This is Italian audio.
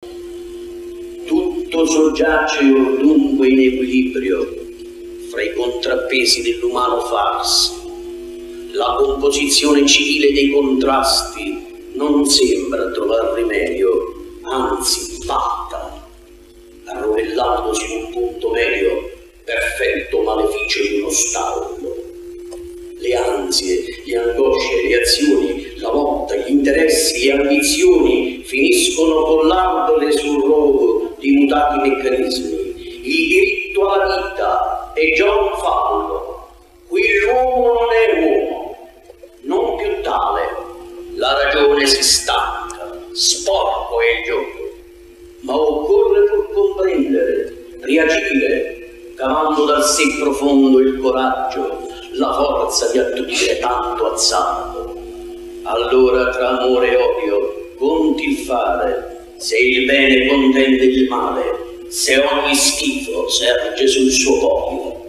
Tutto soggiace or dunque in equilibrio fra i contrappesi dell'umano farsi. La composizione civile dei contrasti non sembra trovar rimedio, anzi fatta, arrovellandosi in un punto medio, perfetto maleficio di uno stallo. Le ansie, le angosce, le azioni, la lotta, gli interessi, le ambizioni finiscono con l'ardere sul rogo di mutati meccanismi. Il diritto alla vita è già un fallo. Qui l'uomo non è uomo, non più tale. La ragione si stanca, sporco è il gioco, ma occorre pur comprendere, reagire, cavando dal sé profondo il coraggio, la forza di attutire tanto azzardo. Allora tra amore e odio conti il fare, se il bene contende il male, se ogni schifo serge sul suo podio.